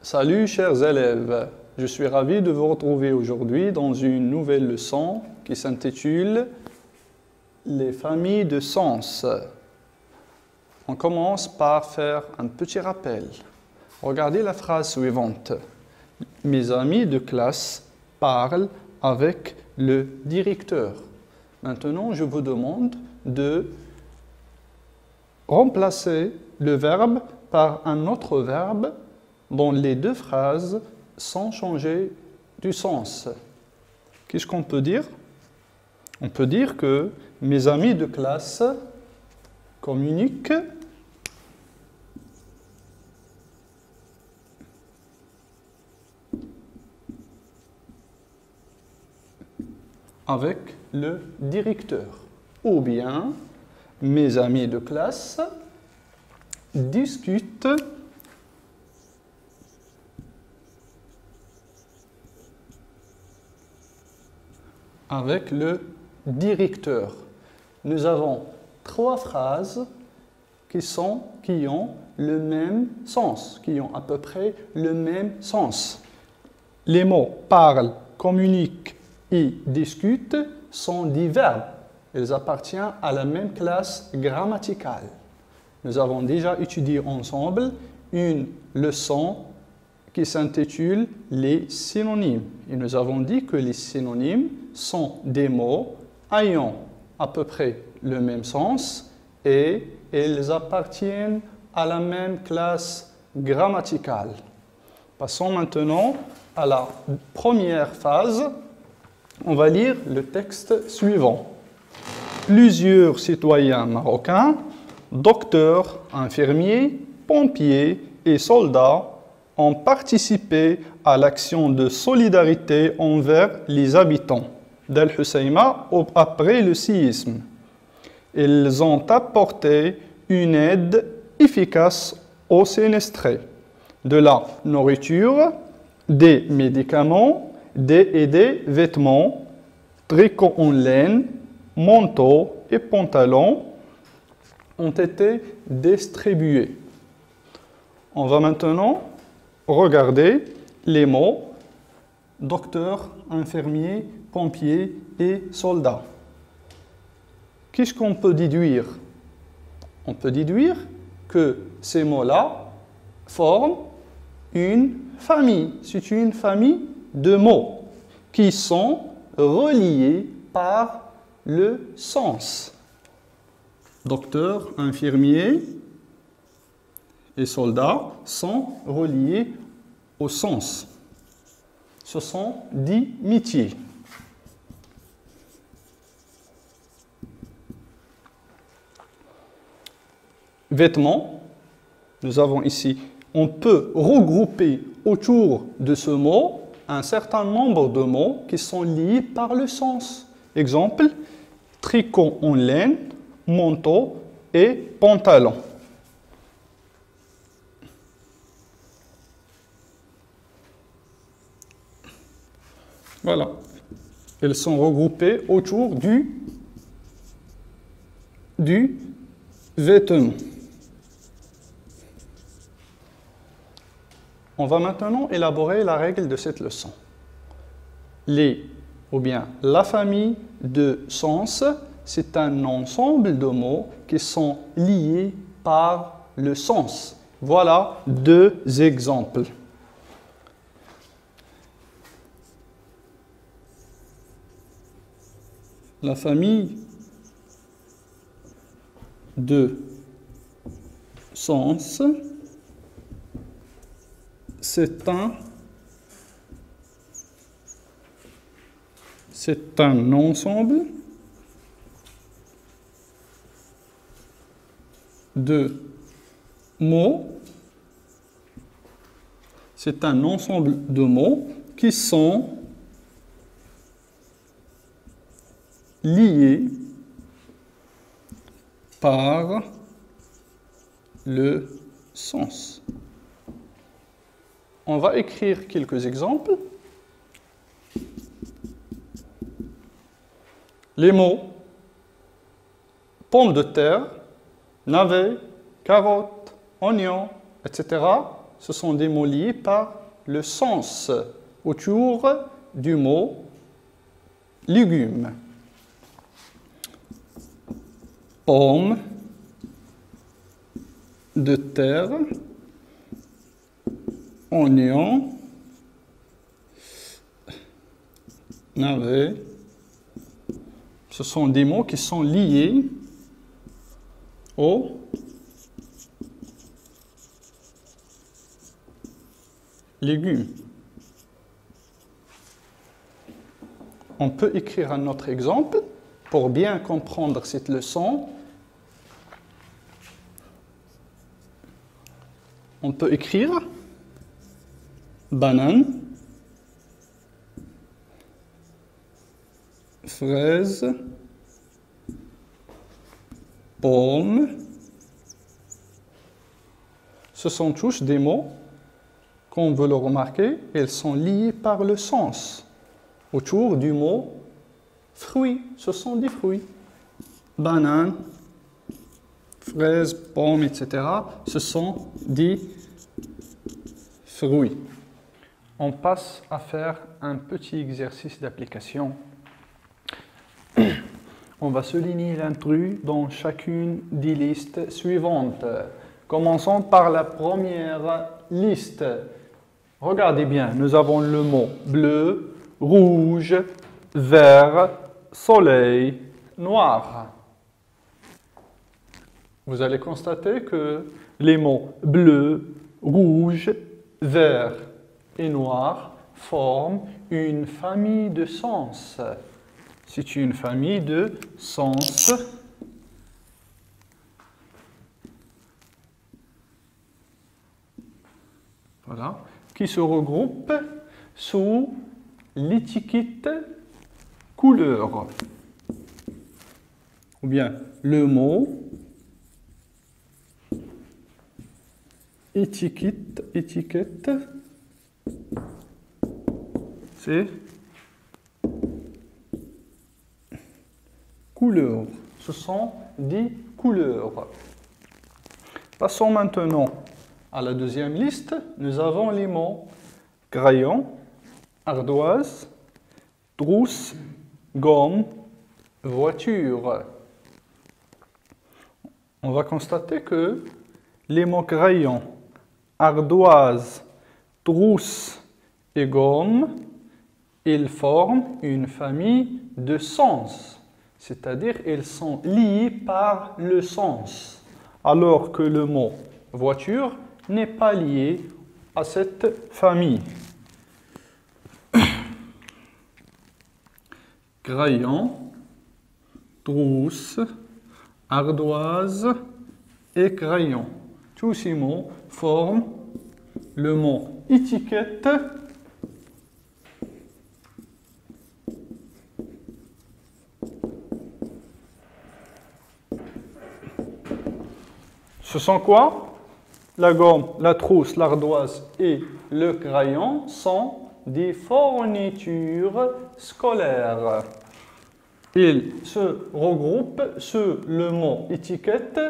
Salut chers élèves, je suis ravi de vous retrouver aujourd'hui dans une nouvelle leçon qui s'intitule « Les familles de sens ». On commence par faire un petit rappel. Regardez la phrase suivante. Mes amis de classe parlent avec le directeur. Maintenant, je vous demande de remplacer le verbe par un autre verbe dont les deux phrases sans changer du sens. Qu'est-ce qu'on peut dire? On peut dire que mes amis de classe communiquent avec le directeur. Ou bien, mes amis de classe discutent avec le directeur. Nous avons trois phrases qui ont le même sens, qui ont à peu près le même sens. Les mots parlent, communiquent et discutent sont des verbes. Ils appartiennent à la même classe grammaticale. Nous avons déjà étudié ensemble une leçon qui s'intitule « Les synonymes ». Et nous avons dit que les synonymes sont des mots ayant à peu près le même sens et ils appartiennent à la même classe grammaticale. Passons maintenant à la première phase. On va lire le texte suivant. Plusieurs citoyens marocains, docteurs, infirmiers, pompiers et soldats ont participé à l'action de solidarité envers les habitants d'Al Hoceima après le séisme. Ils ont apporté une aide efficace aux sinistrés, de la nourriture, des médicaments et des vêtements, tricots en laine, manteaux et pantalons ont été distribués. On va maintenant regarder les mots docteur, infirmier, pompier et soldat. Qu'est-ce qu'on peut déduire? On peut déduire que ces mots-là forment une famille. C'est une famille de mots qui sont reliés par le sens. Docteur, infirmier et soldats sont reliés au sens. Ce sont des métiers. Vêtements, nous avons ici, on peut regrouper autour de ce mot un certain nombre de mots qui sont liés par le sens. Exemple, tricot en laine, manteau et pantalon. Voilà. Ils sont regroupés autour du vêtement. On va maintenant élaborer la règle de cette leçon. La famille de sens, c'est un ensemble de mots qui sont liés par le sens. Voilà deux exemples. La famille de sens, c'est un ensemble de mots. C'est un ensemble de mots qui sont liés par le sens. On va écrire quelques exemples. Les mots pomme de terre, navet, carotte, oignon, etc. Ce sont des mots liés par le sens autour du mot légumes. Pomme de terre, oignon, navet. Ce sont des mots qui sont liés aux légumes. On peut écrire un autre exemple pour bien comprendre cette leçon. On peut écrire banane, fraise, pomme. Ce sont tous des mots, comme vous le remarquez, ils sont liés par le sens autour du mot fruit. Ce sont des fruits. Banane, fraises, pommes, etc. Ce sont des fruits. On passe à faire un petit exercice d'application. On va souligner l'intrus dans chacune des listes suivantes. Commençons par la première liste. Regardez bien, nous avons le mot bleu, rouge, vert, soleil, noir. Vous allez constater que les mots bleu, rouge, vert et noir forment une famille de sens. C'est une famille de sens. Voilà, qui se regroupe sous l'étiquette couleur. Ou bien le mot étiquette, c'est couleur. Ce sont des couleurs. Passons maintenant à la deuxième liste. Nous avons les mots crayon, ardoise, trousse, gomme, voiture. On va constater que les mots crayon, ardoise, trousse et gomme, ils forment une famille de sens, c'est-à-dire ils sont liés par le sens, alors que le mot voiture n'est pas lié à cette famille. Crayon, trousse, ardoise et crayon. Tous ces mots forment le mot étiquette. Ce sont quoi? La gomme, la trousse, l'ardoise et le crayon sont des fournitures scolaires. Ils se regroupent sous le mot étiquette,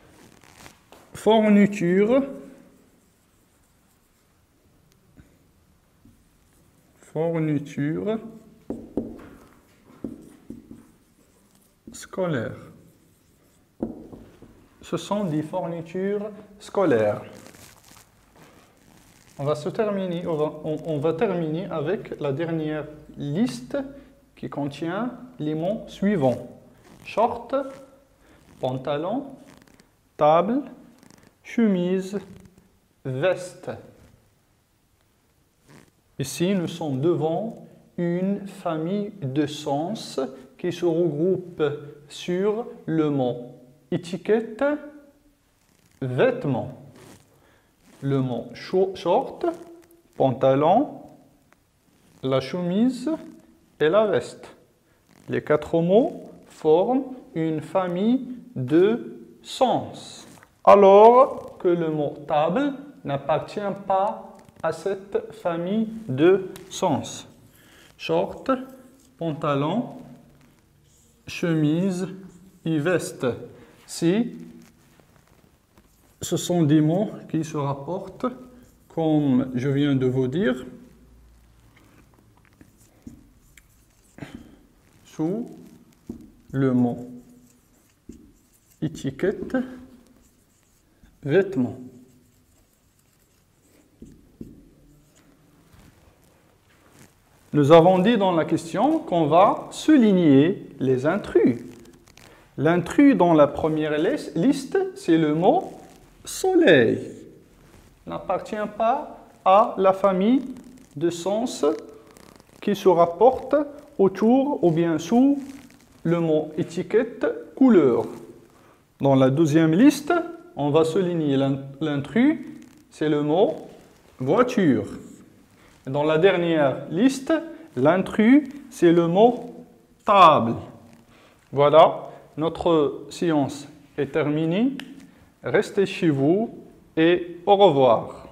fourniture, scolaire. Ce sont des fournitures scolaires. On va terminer avec la dernière liste qui contient les mots suivants. Short, pantalon, table, chemise, veste. Ici, nous sommes devant une famille de sens qui se regroupe sur le mot étiquette, vêtements. Le mot short, pantalon, la chemise et la veste. Les quatre mots forment une famille de sens, alors que le mot table n'appartient pas à cette famille de sens. Short, pantalon, chemise et veste. Si ce sont des mots qui se rapportent comme je viens de vous dire, sous le mot étiquette, vêtements. Nous avons dit dans la question qu'on va souligner les intrus. L'intrus dans la première liste, c'est le mot soleil. Il n'appartient pas à la famille de sens qui se rapporte autour ou bien sous le mot étiquette, couleur. Dans la deuxième liste, on va souligner l'intrus, c'est le mot voiture. Dans la dernière liste, l'intrus, c'est le mot table. Voilà, notre séance est terminée. Restez chez vous et au revoir.